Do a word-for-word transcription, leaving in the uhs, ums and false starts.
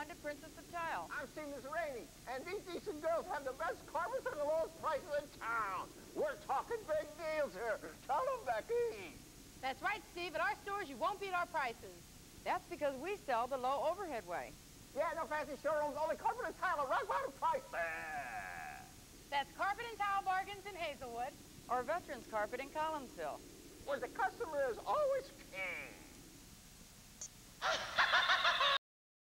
on to Princess of Tile. I'm Steve Rainey, and these decent girls have the best carpets and the lowest prices in town. We're talking big deals here. Tell them, Becky. That's right, Steve. At our stores, you won't beat our prices. That's because we sell the low overhead way. Yeah, no fancy showrooms, only carpet and tile at rock bottom price. That's Carpet and Tile Bargains in Hazelwood. Or Veterans Carpet in Collinsville. Where the customer is always